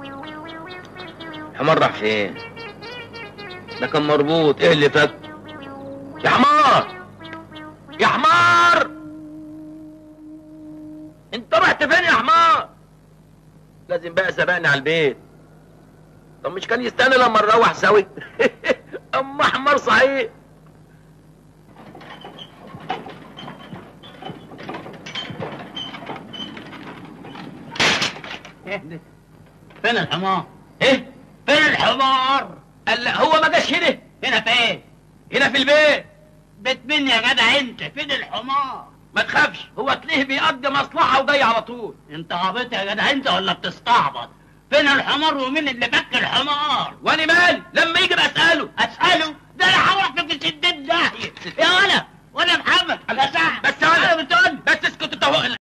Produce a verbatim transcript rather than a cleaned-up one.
الحمار راح فين؟ ده كان مربوط، ايه اللي فك؟ يا حمار يا حمار، انت رحت فين يا حمار؟ لازم بقى سبقني على البيت. طب مش كان يستنى لما نروح سوي؟ اما حمار صحيح. ايه فين الحمار؟ ايه؟ فين الحمار؟ قال لا، هو ما جاش هنا. هنا فين؟ هنا في البيت. بيت مين يا جدع انت؟ فين الحمار؟ ما تخافش، هو تلاقيه بيقضي مصلحة وجاي على طول. انت عبيط يا جدع انت ولا بتستعبط؟ فين الحمار ومين اللي فك الحمار؟ وانا مالي لما يجي بسأله. اسأله؟ ده انا هروح في ستين داهية يا ولا ولا محمد. بس انا انا بتقول بس اسكت انت.